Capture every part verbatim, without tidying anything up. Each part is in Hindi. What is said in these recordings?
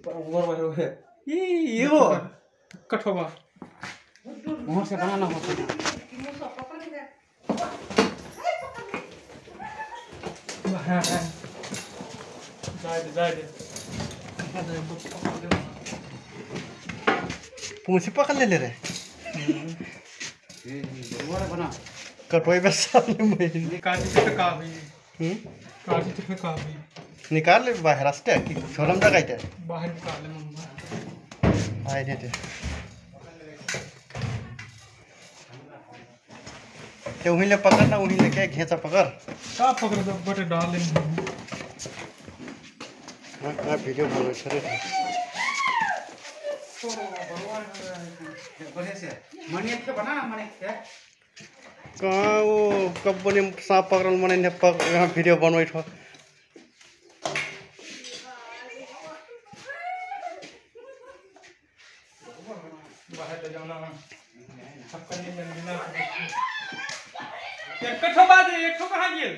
ऊपर बाहर है ये ये वो कठोबा वहां से बनाना होता है हाँ हाँ जाए जाए पूंछ पकड़ ले ले रे ये बड़ा बना कटोई पे सामने में काजी पे का भी हम्म काजी पे का भी निकाल ले बाहर रास्ते की छोलम लगाइते बाहर निकाल ले मम्मा आए थे ते ते वहीं ले पकड़ना वहीं ले के घेचा पकड़ का पकड़ दो बटे डाल ले हां हां वीडियो बनो छरे बढ़िया से मने के बना मने के कहाँ वो कब बने सांप पकड़ल मने ने पक यहाँ वीडियो बनवाई थो बाहर ले जाना सबका नहीं मिलना एक कठो बाजे एक ठो कहां गेल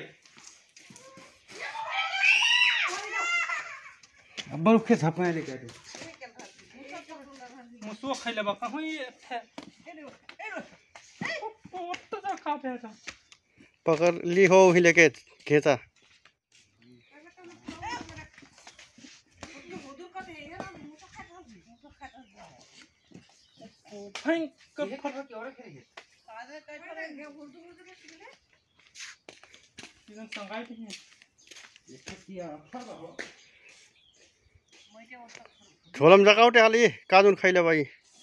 अब रुके झपने ले के मुसो खइले बा कहां ये थे तो जा खा पे जा पकड़ ली हो ही लेके घेचा भाई कब फटा के और खेले आधे कई पर के हुर्दू हुर्दू में सिले इधर संगाई थी ये किया फटा छोलम जगाउटे हाली काजुन खइले भाई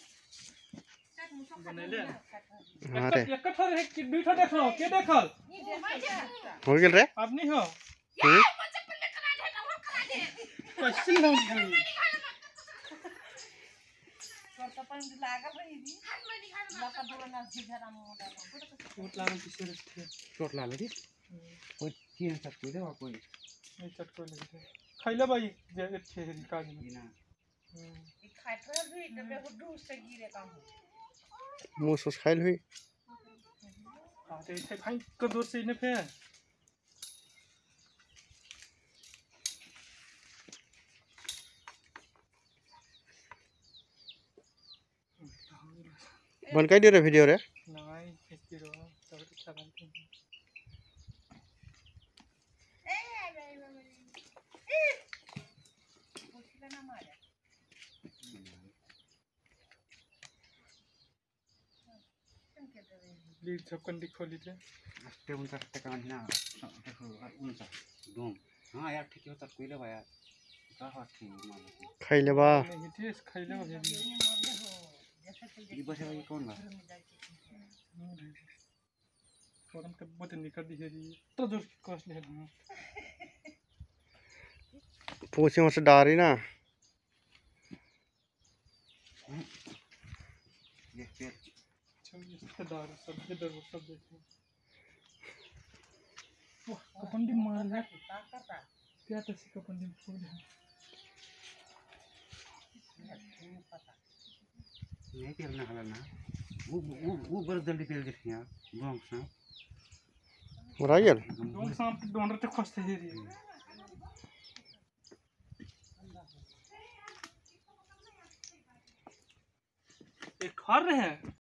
बनेले हां रे एक ठो रे कि दुई ठो देखलो के देखल हो गेल रे अब नहीं हो हम्म कैसे ना निकल चोट लागल किसे थे चोट लागल दी कोई चीन सकती है कोई नहीं चटको लगे खइले भाई जे थे काज में ना ई खाइथर भी तबे गुड्डू से गिरे काम मुंह से खाइल हुई आते थे भाई को दूर से इने पे बन कर दे रे वीडियो रे नहीं इसकी रो सब अच्छा बनते हैं पूछले ना मारे लीड छक्कन दिखोली थे अस्ते उनका टका ना देखो उनका डोम हां यार ठीक होता कोई ले भाई का बात थी खइले बा नहीं थे खइले हो ई बसे भाई कौन बा फॉर्म के बहुत निकल दी है जी तो जोर कॉस्ट ले हां पूछे मुझसे डर ही ना ये ये दार सब इधर सब देखो वाह कपंडी मार है क्या तसी कपंडी फूल है नहीं तेलना हला ना वो वो वो बर जल्दी तेल देखिए यार डोंग सांप मरा गया डोंग सांप डोंडर ते खसते है रे एक खर है